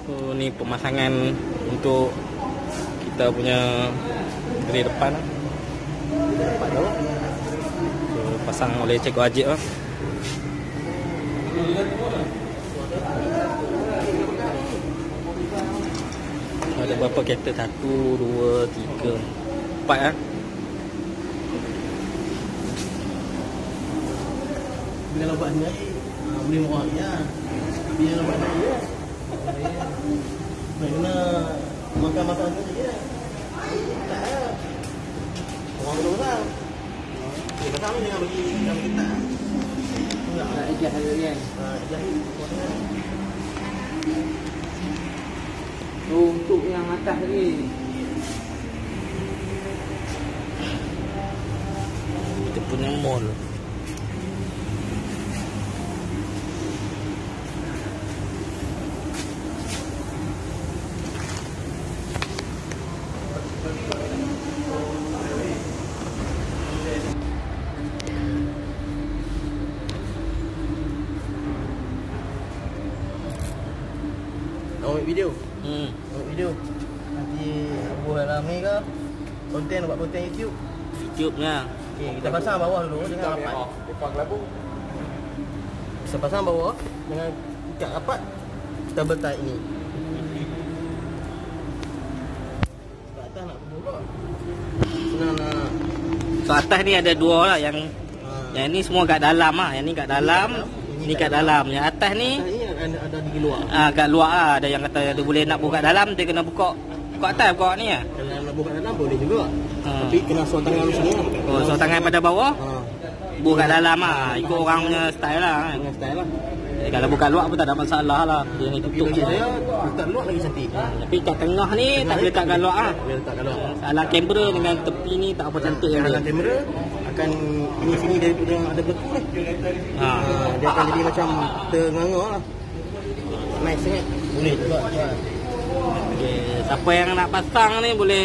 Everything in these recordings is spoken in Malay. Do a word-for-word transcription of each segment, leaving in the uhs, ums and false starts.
Oh, ni pemasangan untuk kita punya grill depan lah. Depan tu. So, pasang oleh Cikgu Ajib lah. Ada berapa kereta? Satu, dua, tiga, empat lah. Bila buat ni, boleh murah ya. Bila buat ni ya. Kena makan makan tu je. Tak lah. Orang tu lah. Kita tahu ni jangan bagi dalam kita. Enggak ada ijazah harian. Ah, ijazah. Untuk yang atas ni. Kita punya mall. Ambil video. Hmm. Ambil video. Nanti buat dalam ni ke? Konten buat konten YouTube. YouTube-nya. Okey, kita pasang bawah dulu dengan rapat. Depan kelabung. Kita pasang bawah dengan ikat rapat. Kita betai ini. Kat atas nak buka. Senang nak. So atas ni ada dua lah yang Ha. yang ni semua kat dalam ah. Yang ni kat dalam, ni kat dalam. Yang atas ni Ini ada ada di luar. ah kat luar ah. Ada yang kata dia boleh nak buka kat dalam, dia kena buka buka atas buka ni ah. Kalau nak buka dalam boleh juga. Ha. Tapi kena suar tangan di sini lah. Oh, so tangan pada bawah, Ha. buka kat dalam ah. Ikut orang punya style lah kan. Dengan style lah. Eh, kalau buka luar pun tak ada masalah lah. Dia ni Tapi tutup bagi je. saya letak luar lagi cantik. Tapi kat tengah ni tak boleh letak kat luar ah. Boleh letak kat luar. Salah kamera dengan tepi ni tak apa cantik yang Dalam dia. kamera akan ini sini dia yang ada batu ni. Ha. Ha, dia akan jadi macam ternganga lah. Nice sangat. Boleh juga. Okay. Siapa yang nak pasang ni boleh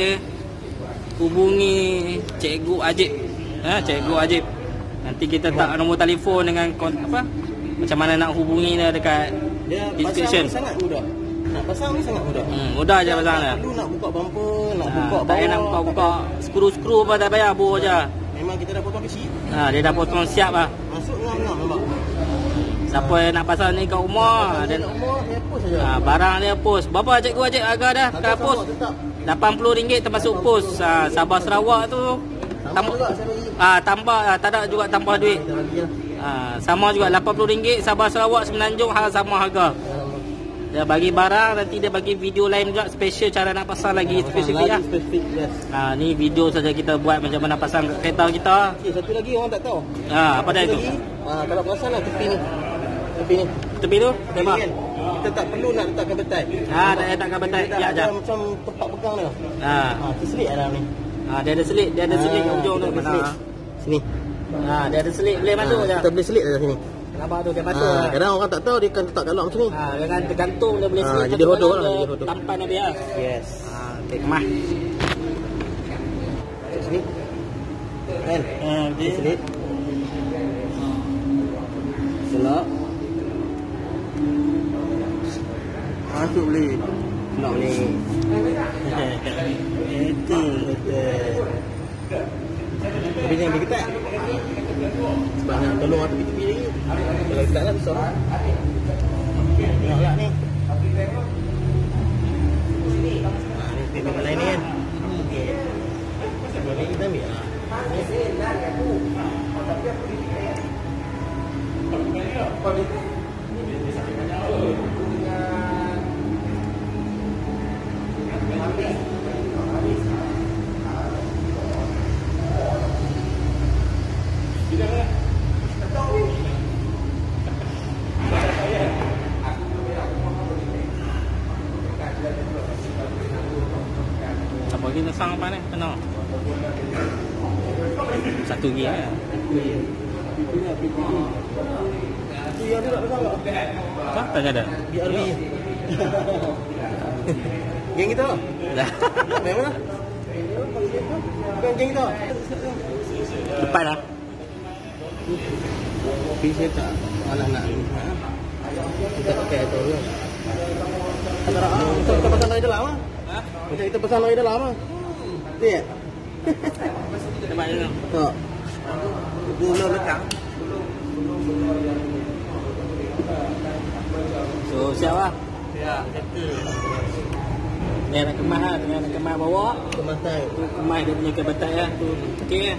hubungi Cikgu Ajib. Ha, Cikgu Ajib. Nanti kita tak nombor telefon dengan kon- apa? Macam mana nak hubungi dia dekat Dia description. pasang ni sangat mudah. Nak pasang ni sangat mudah. Hmm, mudah je pasang dia. Perlu nak buka bumper, nak Ha, buka tak bawah. payah nak buka-buka skru-skru apa tak payah, buh je. Memang kita dah potong kecil. Ha, dia dah potong siap lah. Masuk ngam-ngam nampak. Siapa yang nak pasang ni kat rumah, Dia dia nak umur, dia post saja. ha, barang dia post. Berapa Cikgu Ajib harga dah? Harga Dah sama, post tetap. lapan puluh ringgit termasuk post. Ha, Sabah Sarawak tu Tambah tambah juga saya bagi. ah tambah ah, tak ada juga tambah duit. Kita bagi lah. Ah, sama juga lapan puluh ringgit Sabah Sarawak Semenanjung hal sama harga. Dia bagi barang, nanti dia bagi video lain juga special cara nak pasang lagi spesifik lah. Spesifik, yes. Ah, ni video saja kita buat macam mana pasang kereta kita. Okey, satu lagi orang tak tahu. Ah, apa dah Satu itu? lagi, ah, kalau perasan lah tepi ni. Tepi ni. Tepi tu? Tepi Tembak. ni kan. Kita tak perlu nak letakkan betai. Ah, tak payah takkan betai. Dia Ya, ada jap. macam tempat pegang dia. Ah. Ha, terselit dalam ni. Ah, dia ada selit, dia ada selit kat ujung tu. kita boleh Mana? selit. Sini. Ah, dia ada selit boleh masuk Ha, je. kita boleh selit dari sini. Nampak tu dia Ha, masuk. lah. kadang orang tak tahu dia akan letak kat luar macam ni. Ah, dengan tergantung dia boleh Ah, selit. jadi satu hodoh kanan lah, dia jadi hodoh. Tampan dia biar. Yes. Ah, okey, kemah. Kat sini. Kan? Ah, okey. Selit. Selak. Masuk boleh. Selak boleh. Itu. Betul. Tapi jangan bagi ketat. Sebab nak tolong orang tepi-tepi lagi. Kalau ketat lah besar. Tengok lah ni. Ha, ni payment lain ni kan. Okey. Sebab ni kita ambil lah. Apa lagi nak sang apa ni? Kena. Satu lagi lah. Tu yang tu tak pasang tak? Ha? Tak ada. B R B. Geng kita lah. Dah. Memang lah. Bukan geng kita. Depan lah. Tapi saya tak malah nak. Kita pakai tu je. Antara ah, kita kita pasang dari dalam ah. Ha? Macam kita pasang dari dalam ah. Dia. Nampak ni. Tak. Gula lekang. So siap lah. Ya, betul. Ni nak kemas lah, dengan nak kemas bawah. Kemasan. Tu kemas dia punya kebetai lah. Tu okey lah.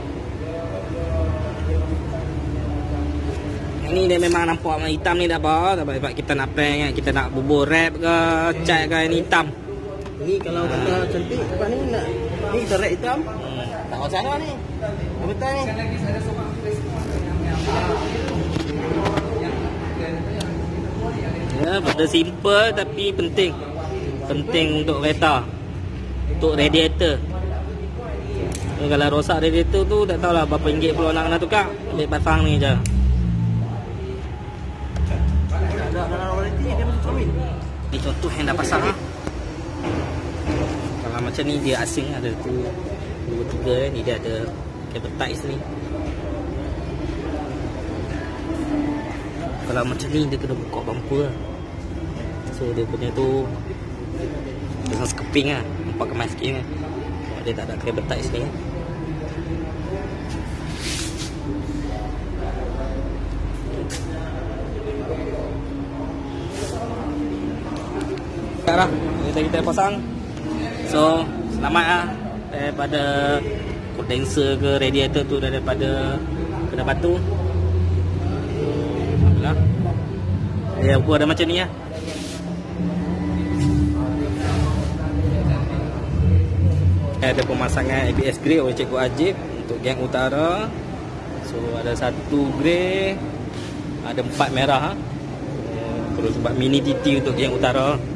Yang ni dia memang nampak warna hitam ni dah apa. Sebab kita nak prank kan, kita nak bubur rap ke, cat ke, ni hitam. Ni kalau kata cantik, lepas ni nak ni kita red hitam. Hmm. Tak macam mana ni? Betul ni. Ya, benda simple tapi penting. Penting untuk kereta. Untuk radiator. Ni kalau rosak radiator tu tak tahulah berapa ringgit perlu nak kena tukar. Ambil pasang ni je. Dalam warranty dia masih cermin. Ni contoh yang dah pasang lah. Kalau macam ni dia asing ada tu dua tiga ni dia ada cable ties ni. Kalau macam ni dia kena buka bumper lah. So dia punya tu dengan skeping lah. Nampak kemas sikit kan. Dia tak ada cable ties ni. Sekarang kita kita pasang. So selamat lah daripada kondenser ke radiator tu daripada kena batu. Alhamdulillah. Ya, aku ada macam ni lah. Ada pemasangan A B S grey oleh Cikgu Ajib untuk geng utara. So ada satu grey, ada empat merah ha? Terus buat mini T T untuk geng utara.